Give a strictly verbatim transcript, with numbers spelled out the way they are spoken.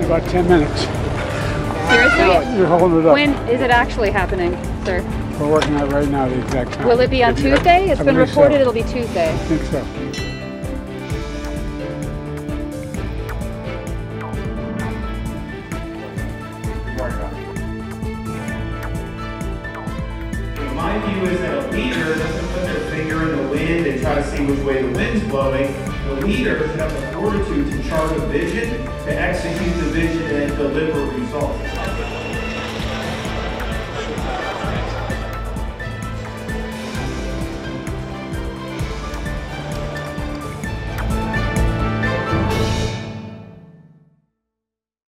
About ten minutes. Seriously? You're holding it up. When is it actually happening, sir? We're working out right now the exact time. Will it be on Tuesday? It's I been believe reported so. it'll be Tuesday. I think so. My view is that a leader doesn't put their finger in the wind and try to see which way the wind's blowing. The leader should have the fortitude to chart a vision, to execute the vision, and deliver results.